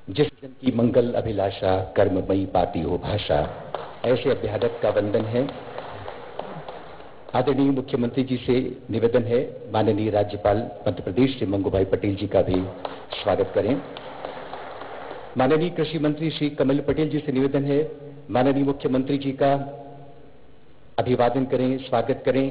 जिस जन की मंगल अभिलाषा कर्ममयी पाती हो भाषा, ऐसे अभ्यागत का वंदन है। आदरणीय मुख्यमंत्री जी से निवेदन है, माननीय राज्यपाल मध्य प्रदेश श्री मंगू भाई पटेल जी का भी स्वागत करें। माननीय कृषि मंत्री श्री कमल पटेल जी से निवेदन है, माननीय मुख्यमंत्री जी का अभिवादन करें, स्वागत करें।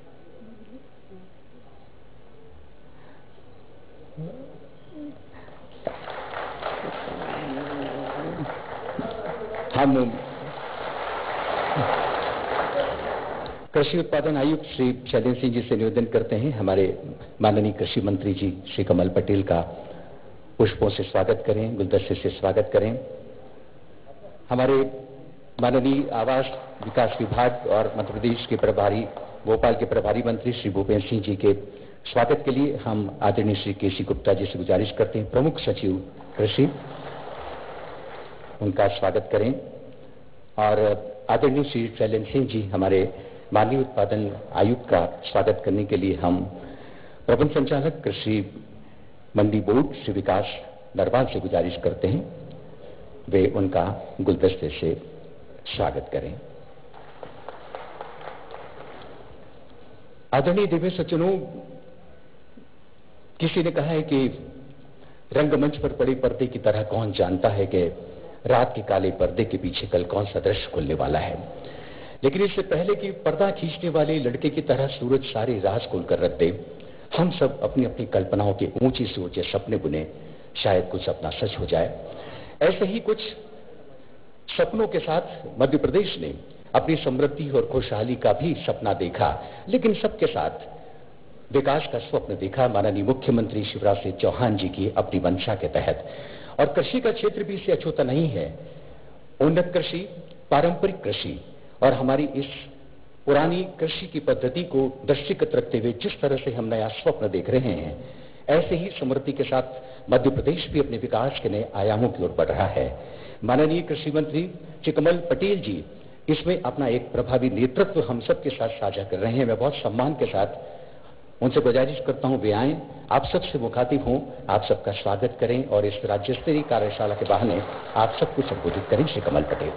हम कृषि उत्पादन आयुक्त श्री शैलेंद्र सिंह जी से निवेदन करते हैं, हमारे माननीय कृषि मंत्री जी श्री कमल पटेल का पुष्पों से स्वागत करें, गुलदस्ते से स्वागत करें। हमारे माननीय आवास विकास विभाग और मध्य प्रदेश के प्रभारी, भोपाल के प्रभारी मंत्री श्री भूपेंद्र सिंह जी के स्वागत के लिए हम आदरणीय श्री केसी गुप्ता जी से गुजारिश करते हैं, प्रमुख सचिव कृषि, उनका स्वागत करें। और आदरणीय श्री शैलेंद्र सिंह जी, हमारे माननीय उत्पादन आयुक्त का स्वागत करने के लिए हम प्रबंध संचालक कृषि मंडी बोर्ड श्री विकास नरवाल से गुजारिश करते हैं, वे उनका गुलदस्ते से स्वागत करें। आदरणीय दिव्य सज्जनों, किसी ने कहा है कि रंगमंच पर पड़े पर्दे की तरह कौन जानता है कि रात के काले पर्दे के पीछे कल कौन सा दृश्य खुलने वाला है। लेकिन इससे पहले कि पर्दा खींचने वाले लड़के की तरह सूरज सारे राज खोलकर रख दे, हम सब अपनी अपनी कल्पनाओं के ऊंचे से ऊंचे सपने बुने, शायद कुछ सपना सच हो जाए। ऐसे ही कुछ सपनों के साथ मध्य प्रदेश ने अपनी समृद्धि और खुशहाली का भी सपना देखा, लेकिन सबके साथ विकास का स्वप्न देखा माननीय मुख्यमंत्री शिवराज सिंह चौहान जी की अपनी मंशा के तहत। और कृषि का क्षेत्र भी इससे अछूता नहीं है। उन्नत कृषि, पारंपरिक कृषि और हमारी इस पुरानी कृषि की पद्धति को दृष्टिगत रखते हुए जिस तरह से हम नया स्वप्न देख रहे हैं, ऐसे ही समृद्धि के साथ मध्य प्रदेश भी अपने विकास के नए आयामों की ओर बढ़ रहा है। माननीय कृषि मंत्री श्री कमल पटेल जी इसमें अपना एक प्रभावी नेतृत्व हम सबके साथ साझा कर रहे हैं। मैं बहुत सम्मान के साथ उनसे गुजारिश करता हूं, वे आए, आप सबसे मुखातिब हों, आप सबका स्वागत करें और इस राज्य स्तरीय कार्यशाला के बहाने आप सबको संबोधित करें। श्री कमल पटेल।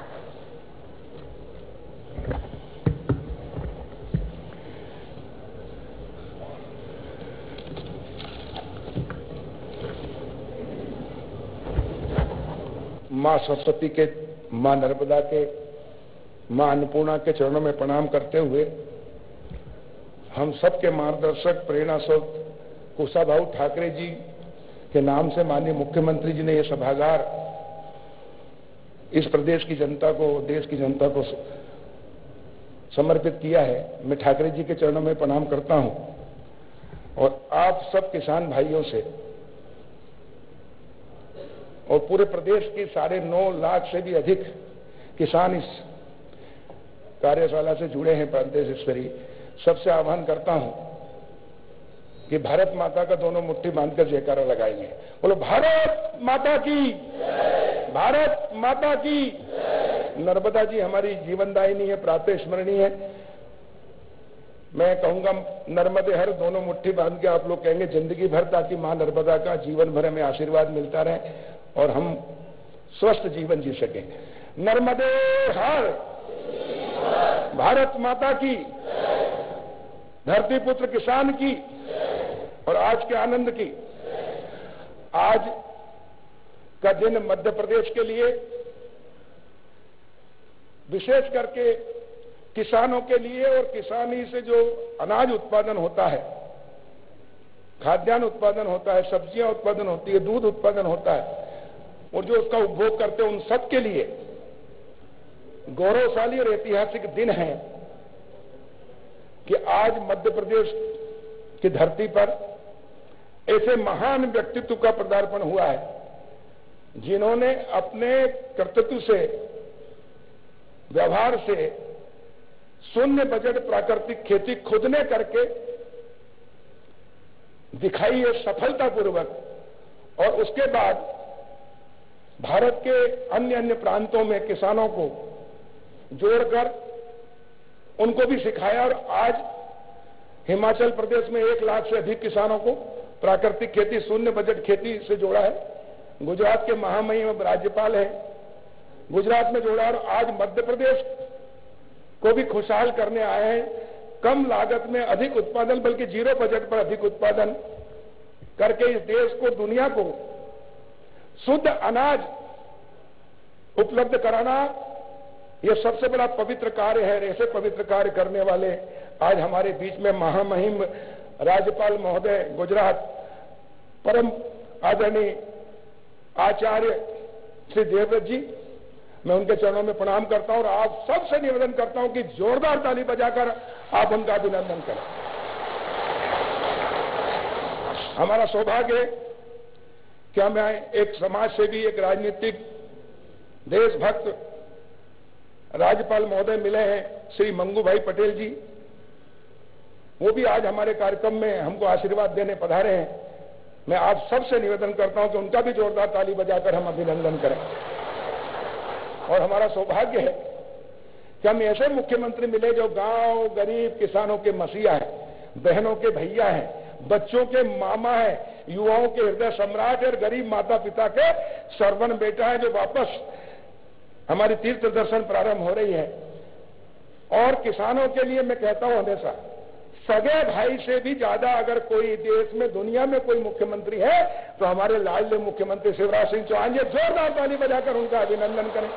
मां सरस्वती के, मां नर्मदा के, मां अन्नपूर्णा के चरणों में प्रणाम करते हुए हम सबके मार्गदर्शक प्रेरणा स्रोत कुशाभाऊ ठाकरे जी के नाम से माननीय मुख्यमंत्री जी ने यह सभागार इस प्रदेश की जनता को, देश की जनता को समर्पित किया है। मैं ठाकरे जी के चरणों में प्रणाम करता हूं और आप सब किसान भाइयों से और पूरे प्रदेश की 9.5 लाख से भी अधिक किसान इस कार्यशाला से जुड़े हैं प्रदेश स्तरीय, सबसे आह्वान करता हूं कि भारत माता का दोनों मुट्ठी बांधकर जयकारा लगाएंगे। बोलो भारत माता की, भारत माता की। नर्मदा जी हमारी जीवनदायिनी है, प्रातः स्मरणीय है। मैं कहूंगा नर्मदे हर, दोनों मुट्ठी बांध के आप लोग कहेंगे जिंदगी भर, ताकि मां नर्मदा का जीवन भर में आशीर्वाद मिलता रहे और हम स्वस्थ जीवन जी सकें। नर्मदे हर, भारत माता की, धरती पुत्र किसान की और आज के आनंद की। आज का दिन मध्य प्रदेश के लिए, विशेष करके किसानों के लिए और किसानी से जो अनाज उत्पादन होता है, खाद्यान्न उत्पादन होता है, सब्जियां उत्पादन होती है, दूध उत्पादन होता है और जो उसका उपभोग करते हैं, उन सब के लिए गौरवशाली और ऐतिहासिक दिन है कि आज मध्य प्रदेश की धरती पर ऐसे महान व्यक्तित्व का पदार्पण हुआ है जिन्होंने अपने कर्तव्य से, व्यवहार से शून्य बजट प्राकृतिक खेती खुद ने करके दिखाई है सफलतापूर्वक, और उसके बाद भारत के अन्य अन्य प्रांतों में किसानों को जोड़कर उनको भी सिखाया। और आज हिमाचल प्रदेश में 1 लाख से अधिक किसानों को प्राकृतिक खेती, शून्य बजट खेती से जोड़ा है। गुजरात के महामहिम राज्यपाल हैं, गुजरात में जोड़ा और आज मध्य प्रदेश को भी खुशहाल करने आए हैं। कम लागत में अधिक उत्पादन, बल्कि जीरो बजट पर अधिक उत्पादन करके इस देश को, दुनिया को शुद्ध अनाज उपलब्ध कराना, यह सबसे बड़ा पवित्र कार्य है। ऐसे पवित्र कार्य करने वाले आज हमारे बीच में महामहिम राज्यपाल महोदय गुजरात परम आदरणीय आचार्य श्री देवव्रत जी, मैं उनके चरणों में प्रणाम करता हूं और आप सबसे निवेदन करता हूं कि जोरदार ताली बजाकर आप उनका अभिनंदन करें। हमारा सौभाग्य है कि हमें एक समाज सेवी, एक राजनीतिक देशभक्त राज्यपाल महोदय मिले हैं, श्री मंगू भाई पटेल जी। वो भी आज हमारे कार्यक्रम में हमको आशीर्वाद देने पधारे हैं। मैं आप सबसे निवेदन करता हूं कि उनका भी जोरदार ताली बजाकर हम अभिनंदन करें। और हमारा सौभाग्य है कि हम ऐसे मुख्यमंत्री मिले जो गांव, गरीब किसानों के मसीहा हैं, बहनों के भैया हैं, बच्चों के मामा हैं, युवाओं के हृदय सम्राट और गरीब माता पिता के सरवन बेटा है, जो वापस हमारी तीर्थ दर्शन प्रारंभ हो रही है। और किसानों के लिए मैं कहता हूं हमेशा, सगे भाई से भी ज्यादा अगर कोई देश में, दुनिया में कोई मुख्यमंत्री है तो हमारे लाडले मुख्यमंत्री शिवराज सिंह चौहान जी। जोरदार ताली बजाकर उनका अभिनंदन करें।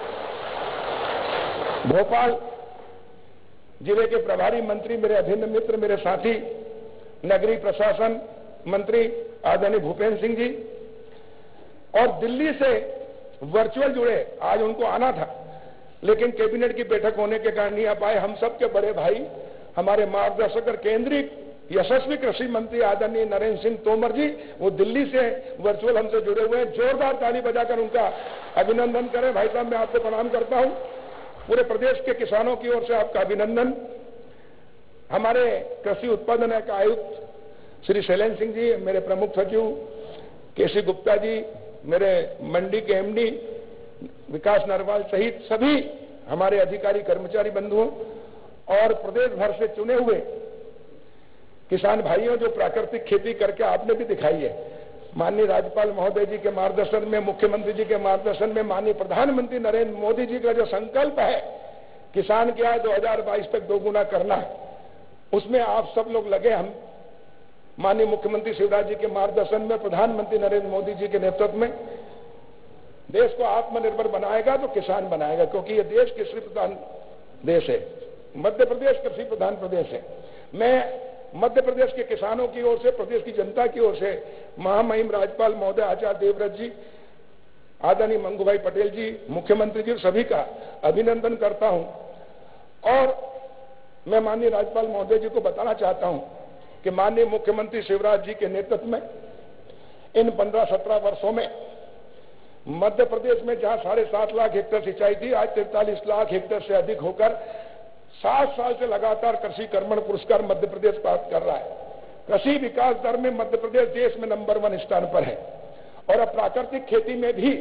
भोपाल जिले के प्रभारी मंत्री, मेरे अभिन्न मित्र, मेरे साथी, नगरीय प्रशासन मंत्री आदरणीय भूपेंद्र सिंह जी, और दिल्ली से वर्चुअल जुड़े, आज उनको आना था लेकिन कैबिनेट की बैठक होने के कारण नहीं आ पाए, हम सबके बड़े भाई, हमारे मार्गदर्शक और केंद्रीय यशस्वी कृषि मंत्री आदरणीय नरेंद्र सिंह तोमर जी, वो दिल्ली से वर्चुअल हमसे जुड़े हुए हैं। जोरदार ताली बजाकर उनका अभिनंदन करें। भाई साहब, मैं आपको प्रणाम करता हूं। पूरे प्रदेश के किसानों की ओर से आपका अभिनंदन। हमारे कृषि उत्पादन आयुक्त श्री शैलेंद्र सिंह जी, मेरे प्रमुख सचिव केसी गुप्ता जी, मेरे मंडी के एमडी विकास नरवाल सहित सभी हमारे अधिकारी कर्मचारी बंधुओं और प्रदेश भर से चुने हुए किसान भाइयों, जो प्राकृतिक खेती करके आपने भी दिखाई है। माननीय राज्यपाल महोदय जी के मार्गदर्शन में, मुख्यमंत्री जी के मार्गदर्शन में, माननीय प्रधानमंत्री नरेंद्र मोदी जी का जो संकल्प है किसान की आय 2022 तक दोगुना करना, उसमें आप सब लोग लगे। हम माननीय मुख्यमंत्री शिवराज जी के मार्गदर्शन में, प्रधानमंत्री नरेंद्र मोदी जी के नेतृत्व में देश को आत्मनिर्भर बनाएगा तो किसान बनाएगा, क्योंकि ये देश कृषि प्रधान देश है। मध्य प्रदेश कृषि प्रधान प्रदेश है। मैं मध्य प्रदेश के किसानों की ओर से, प्रदेश की जनता की ओर से महामहिम राज्यपाल महोदय आचार्य देवव्रत जी, आदरणीय मंगू भाई पटेल जी, मुख्यमंत्री जी, सभी का अभिनंदन करता हूं। और मैं माननीय राज्यपाल महोदय जी को बताना चाहता हूं कि माननीय मुख्यमंत्री शिवराज जी के नेतृत्व में इन 15-17 वर्षों में मध्य प्रदेश में जहां 7.5 लाख हेक्टेयर सिंचाई थी, आज 43 लाख हेक्टेयर से अधिक होकर 7 साल से लगातार कृषि कर्मण पुरस्कार मध्य प्रदेश प्राप्त कर रहा है। कृषि विकास दर में मध्य प्रदेश देश में नंबर 1 स्थान पर है। और अब प्राकृतिक खेती में भी,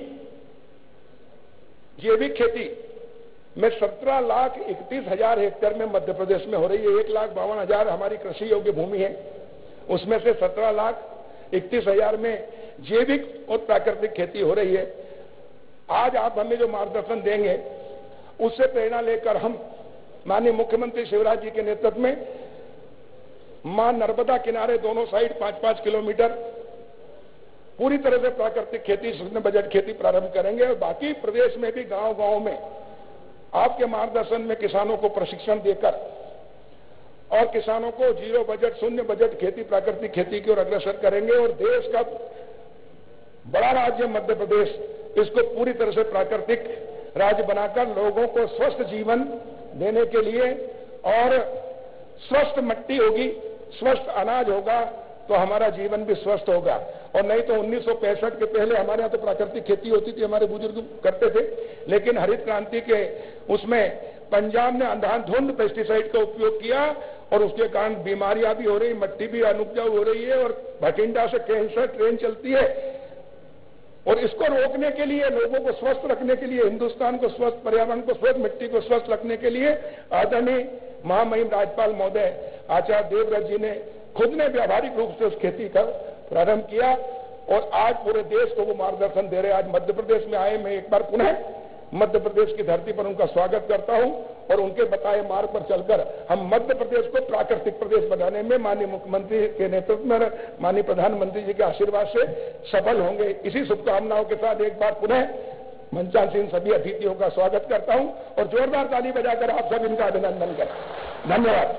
जैविक खेती में 17,31,000 हेक्टेयर में मध्य प्रदेश में हो रही है। 1,52,000 हमारी कृषि योग्य भूमि है, उसमें से 17,31,000 में जैविक और प्राकृतिक खेती हो रही है। आज आप हमें जो मार्गदर्शन देंगे उससे प्रेरणा लेकर हम माननीय मुख्यमंत्री शिवराज जी के नेतृत्व में मां नर्मदा किनारे दोनों साइड 5-5 किलोमीटर पूरी तरह से प्राकृतिक खेती, शून्य बजट खेती प्रारंभ करेंगे। और बाकी प्रदेश में भी गांव-गांव में आपके मार्गदर्शन में किसानों को प्रशिक्षण देकर और किसानों को जीरो बजट, शून्य बजट खेती, प्राकृतिक खेती की ओर अग्रसर करेंगे। और देश का बड़ा राज्य मध्य प्रदेश, इसको पूरी तरह से प्राकृतिक राज्य बनाकर लोगों को स्वस्थ जीवन देने के लिए, और स्वस्थ मिट्टी होगी, स्वस्थ अनाज होगा तो हमारा जीवन भी स्वस्थ होगा। और नहीं तो 1965 के पहले हमारे यहाँ तो प्राकृतिक खेती होती थी, हमारे बुजुर्ग करते थे, लेकिन हरित क्रांति के उसमें पंजाब ने अंधाधुंध पेस्टिसाइड का उपयोग किया और उसके कारण बीमारियां भी हो रही, मिट्टी भी अनुपजाऊ हो रही है और भटिंडा से कैंसर ट्रेन चलती है। और इसको रोकने के लिए, लोगों को स्वस्थ रखने के लिए, हिंदुस्तान को स्वस्थ, पर्यावरण को स्वस्थ, मिट्टी को स्वस्थ रखने के लिए आदरणीय महामहिम राज्यपाल महोदय आचार्य देवव्रत जी ने खुद ने व्यावहारिक रूप से उस खेती का प्रारंभ किया। और आज पूरे देश को वो मार्गदर्शन दे रहे हैं। आज मध्य प्रदेश में आए, मैं एक बार पुनः मध्य प्रदेश की धरती पर उनका स्वागत करता हूं और उनके बताए मार्ग पर चलकर हम मध्य प्रदेश को प्राकृतिक प्रदेश बनाने में माननीय मुख्यमंत्री के नेतृत्व में, माननीय प्रधानमंत्री जी के आशीर्वाद से सफल होंगे। इसी शुभकामनाओं के साथ एक बार पुनः मंचासीन सभी अतिथियों का स्वागत करता हूं और जोरदार ताली बजाकर आप सब इनका अभिनंदन करें। धन्यवाद।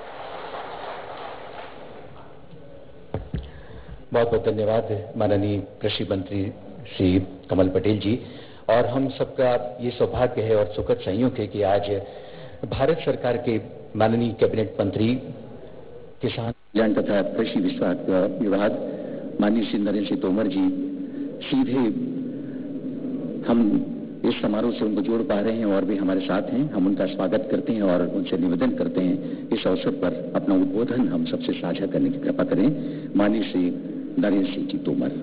बहुत बहुत धन्यवाद माननीय कृषि मंत्री श्री कमल पटेल जी। और हम सबका ये सौभाग्य है और सुखद संयोग है कि आज भारत सरकार के माननीय कैबिनेट मंत्री किसान कल्याण तथा कृषि विभाग माननीय श्री नरेंद्र सिंह तोमर जी सीधे हम इस समारोह से उनको जोड़ पा रहे हैं और भी हमारे साथ हैं। हम उनका स्वागत करते हैं और उनसे निवेदन करते हैं इस अवसर पर अपना उद्बोधन हम सबसे साझा करने की कृपा करें। माननीय श्री नरेंद्र सिंह जी तोमर।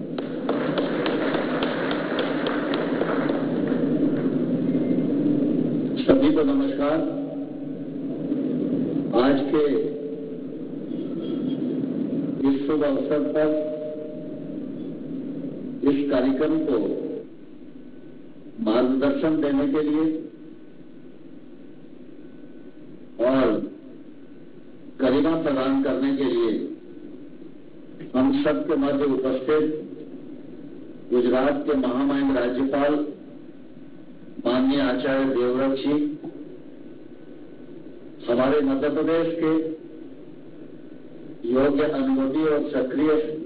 सभी को नमस्कार। आज के इस शुभ अवसर पर इस कार्यक्रम को मार्गदर्शन देने के लिए और गरिमा प्रदान करने के लिए हम सबके मध्य उपस्थित गुजरात के महामहिम राज्यपाल माननीय आचार्य देवव्रत जी, हमारे मध्य प्रदेश के योग्य, अनुभवी और सक्रिय